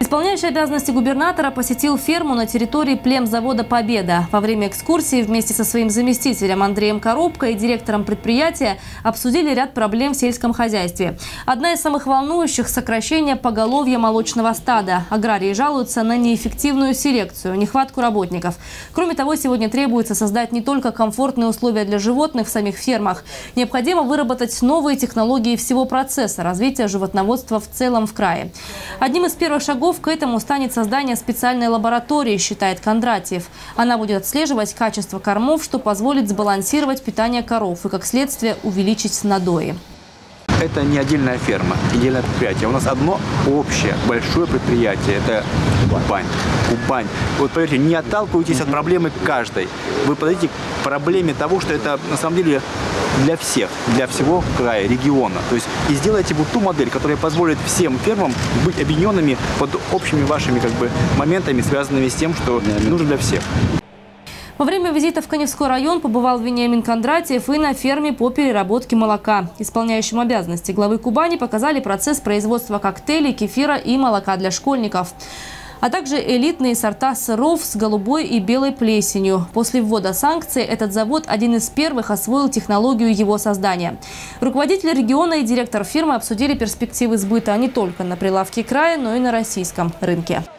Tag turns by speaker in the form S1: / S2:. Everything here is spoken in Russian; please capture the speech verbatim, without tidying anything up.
S1: Исполняющий обязанности губернатора посетил ферму на территории племзавода «Победа». Во время экскурсии вместе со своим заместителем Андреем Коробко и директором предприятия обсудили ряд проблем в сельском хозяйстве. Одна из самых волнующих – сокращение поголовья молочного стада. Аграрии жалуются на неэффективную селекцию, нехватку работников. Кроме того, сегодня требуется создать не только комфортные условия для животных в самих фермах. Необходимо выработать новые технологии всего процесса развития животноводства в целом в крае. Одним из первых шагов к этому станет создание специальной лаборатории, считает Кондратьев. Она будет отслеживать качество кормов, что позволит сбалансировать питание коров и, как следствие, увеличить надои.
S2: Это не отдельная ферма, отдельное предприятие. У нас одно общее, большое предприятие. Это Кубань. Кубань. Вот поверьте, не отталкивайтесь от проблемы каждой. Вы подойдите к проблеме того, что это на самом деле для всех, для всего края, региона. То есть и сделайте вот ту модель, которая позволит всем фермам быть объединенными под общими вашими как бы моментами, связанными с тем, что нужно для всех.
S1: Во время визита в Каневской район побывал Вениамин Кондратьев и на ферме по переработке молока. Исполняющим обязанности главы Кубани показали процесс производства коктейлей, кефира и молока для школьников, а также элитные сорта сыров с голубой и белой плесенью. После ввода санкций этот завод один из первых освоил технологию его создания. Руководитель региона и директор фирмы обсудили перспективы сбыта не только на прилавке края, но и на российском рынке.